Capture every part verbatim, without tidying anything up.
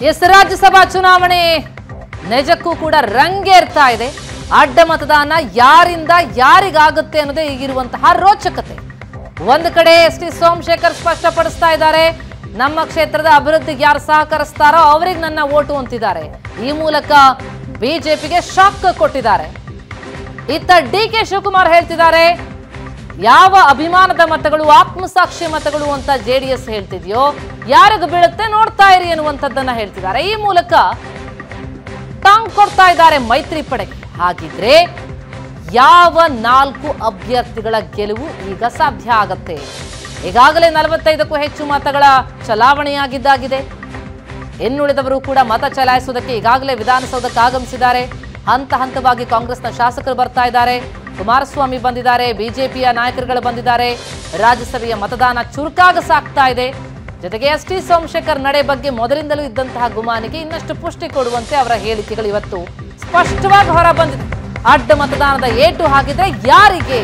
S Rajya Sabha ಚುನಾವಣೆ ನಿಜಕ್ಕೂ ಕೂಡ ರಂಗೇರ್ತಾ ಇದೆ. ಅಡ್ಡ ಮತದಾನ ಯಾರಿಂದ ಯಾರಿಗಾಗುತ್ತೆ ಅನ್ನೋದೇ ಈಗಿರುವಂತಹ ರೋಚಕತೆ. ಒಂದು ಕಡೆ ಎಸ್ ಟಿ ಸೋಮಶೇಖರ್ ಸ್ಪಷ್ಟಪಡಿಸ್ತಾ ಇದ್ದಾರೆ, ನಮ್ಮ ಕ್ಷೇತ್ರದ ಅಭಿವೃದ್ಧಿಗೆ ಯಾರು ಸಹಕರಿಸ್ತಾರೋ ಅವರಿಗೆ ನನ್ನ ಓಟು ಅಂತಿದ್ದಾರೆ. ಈ ಮೂಲಕ ಬಿಜೆಪಿಗೆ ಶಾಕ್ ಕೊಟ್ಟಿದ್ದಾರೆ. ಇತ್ತ ಡಿ ಕೆ ಶಿವಕುಮಾರ್ ಹೇಳ್ತಿದ್ದಾರೆ, ಯಾವ ಅಭಿಮಾನದ ಮತಗಳು ಆತ್ಮಸಾಕ್ಷಿ ಮತಗಳು ಅಂತ ಜೆಡಿಎಸ್ ಹೇಳ್ತಿದ್ಯೋ ಯಾರಿಗೂ ಬೀಳುತ್ತೆ ನೋಡ್ತಾ ಇರಿ ಅನ್ನುವಂಥದ್ದನ್ನ ಹೇಳ್ತಿದ್ದಾರೆ. ಈ ಮೂಲಕ ಟಾಂಗ್ ಕೊಡ್ತಾ ಇದ್ದಾರೆ ಮೈತ್ರಿ ಪಡೆಗೆ. ಹಾಗಿದ್ರೆ ಯಾವ ನಾಲ್ಕು ಅಭ್ಯರ್ಥಿಗಳ ಗೆಲುವು ಈಗ ಸಾಧ್ಯ ಆಗತ್ತೆ? ಈಗಾಗಲೇ ನಲವತ್ತೈದಕ್ಕೂ ಹೆಚ್ಚು ಮತಗಳ ಚಲಾವಣೆಯಾಗಿದ್ದಾಗಿದೆ. ಇನ್ನುಳಿದವರು ಕೂಡ ಮತ ಚಲಾಯಿಸುವುದಕ್ಕೆ ಈಗಾಗಲೇ ವಿಧಾನಸೌಧಕ್ಕೆ ಆಗಮಿಸಿದ್ದಾರೆ. ಹಂತ ಹಂತವಾಗಿ ಕಾಂಗ್ರೆಸ್ನ ಶಾಸಕರು ಬರ್ತಾ ಇದ್ದಾರೆ. ಕುಮಾರಸ್ವಾಮಿ ಬಂದಿದ್ದಾರೆ, ಬಿಜೆಪಿಯ ನಾಯಕರುಗಳು ಬಂದಿದ್ದಾರೆ. ರಾಜ್ಯಸಭೆಯ ಮತದಾನ ಚುರುಕಾಗ ಸಾಕ್ತಾ ಇದೆ. ಜೊತೆಗೆ ಎಸ್ ಟಿ ಸೋಮಶೇಖರ್ ನಡೆ ಬಗ್ಗೆ ಮೊದಲಿಂದಲೂ ಇದ್ದಂತಹ ಗುಮಾನಿಗೆ ಇನ್ನಷ್ಟು ಪುಷ್ಟಿ ಕೊಡುವಂತೆ ಅವರ ಹೇಳಿಕೆಗಳು ಇವತ್ತು ಸ್ಪಷ್ಟವಾಗಿ ಹೊರ ಬಂದಿದೆ. ಅಡ್ಡ ಮತದಾನದ ಏಟು ಹಾಕಿದ್ರೆ ಯಾರಿಗೆ?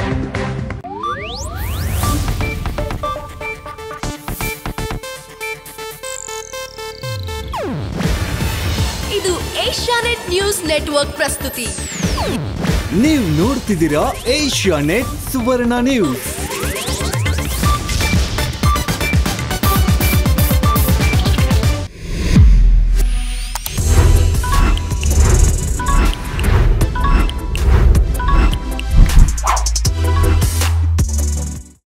ಇದು ಏಷ್ಯಾನೆಟ್ ನ್ಯೂಸ್ ನೆಟ್ವರ್ಕ್ ಪ್ರಸ್ತುತಿ. ನೀವು ನೋಡ್ತಿದ್ದೀರಾ ಏಷ್ಯಾನೆಟ್ ಸುವರ್ಣ ನ್ಯೂಸ್.